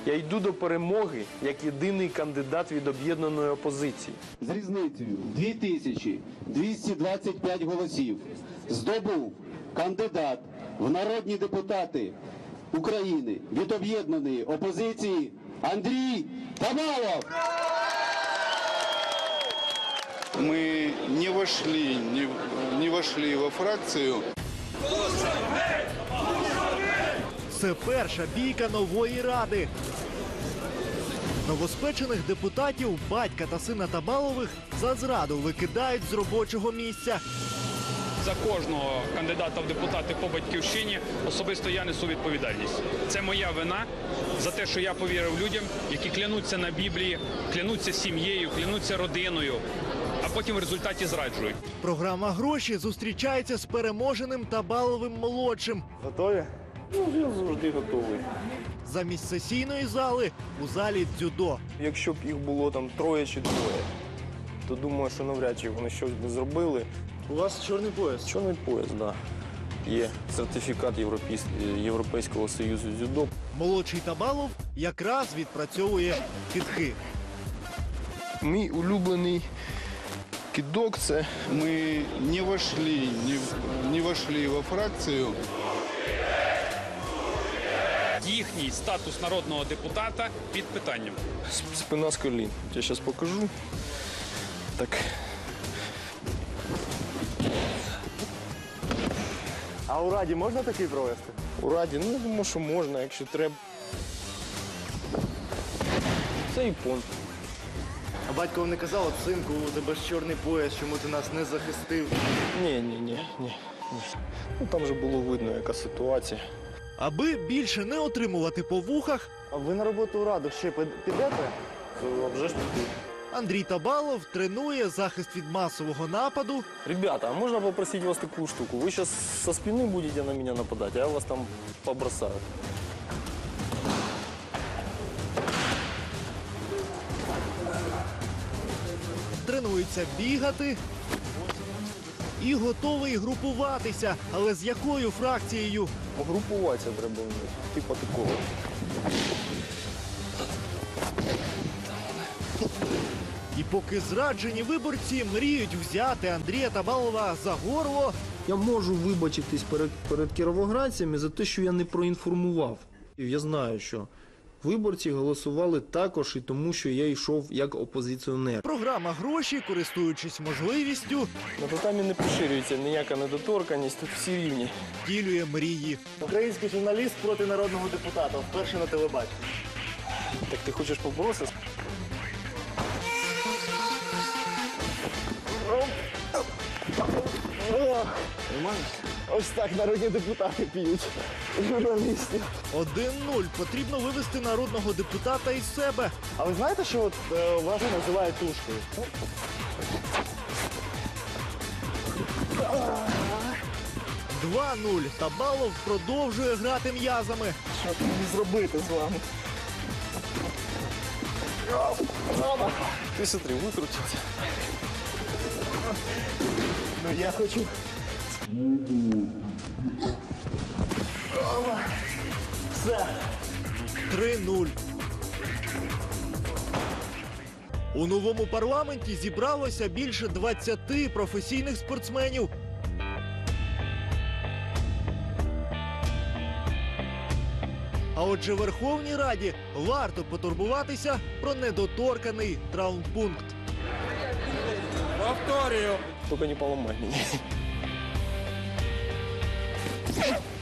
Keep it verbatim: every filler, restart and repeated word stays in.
Я йду до перемоги як єдиний кандидат від об'єднаної опозиції. З різницею дві тисячі двісті двадцять п'ять голосів здобув кандидат в народні депутати України від об'єднаної опозиції Андрій Табалов. Мы не вошли, не, не вошли во фракцию. Це перша бійка нової ради. Новоспечених депутатів, батька та сина Табалових, за зраду викидають з робочого місця. За кожного кандидата в депутати по батьківщині особисто я несу відповідальність. Це моя вина за те, що я повірив людям, які клянуться на Біблії, клянуться сім'єю, клянуться родиною, а потім в результаті зраджують. Програма «Гроші» зустрічається з переможеним Табаловим-молодшим. Готові? Ну, я завжди готовий. Замість сесійної зали у залі дзюдо. Якщо б їх було там троє чи двоє, то думаю, що навряд чи вони щось би зробили. У вас чорний пояс? Чорний пояс, так. Да. Є сертифікат Європейського союзу дзюдо. Молодший Табалов якраз відпрацьовує кидки. Мій улюблений кидок – це Мы не вошли, не, не вошли во фракцию. Їхній статус народного депутата під питанням. спина з колін. Я зараз покажу. Так. А у Раді можна такий провести? У Раді, ну, я думаю, що можна, якщо треба. Це іпон. А батько вам не казав, от синку, у тебе ж чорний пояс, чому ти нас не захистив? Ні, ні, ні, ні, ні. Ну, там вже було видно, яка ситуація. Аби більше не отримувати по вухах, А ви на роботу у Раду ще під- підете? А вже ж піду. Андрій Табалов тренує захист від масового нападу. Ребята, а можно попросить вас такую штуку? Вы сейчас со спины будете на меня нападать, а я вас там побросаю. Тренується бігати і готовий групуватися. Але з якою фракцією? Групуватися треба вміти, типа такого. І поки зраджені виборці мріють взяти Андрія Табалова за горло, Я можу вибачитись перед, перед кіровоградцями за те, що я не проінформував. І я знаю, що виборці голосували також і тому, що я йшов як опозиціонер. програма «Гроші», користуючись можливістю, На татамі не поширюється ніяка недоторканність, тут всі рівні. втілює мрії. Український журналіст проти народного депутата, вперше на телебаченні. Так ти хочеш поборотися? Ось так народні депутати п'ють. Журналістів. один нуль. Потрібно вивести народного депутата із себе. А ви знаєте, що от, е, вас називають тушкою? два нуль. Табалов продовжує грати м'язами. Що мені зробити з вами? Ти смотри, викрутився. Ну я хочу. Все. три нуль. У новому парламенті зібралося більше двадцяти професійних спортсменів. А отже, Верховній Раді варто потурбуватися про недоторканий травмпункт. Тільки не поламай мене.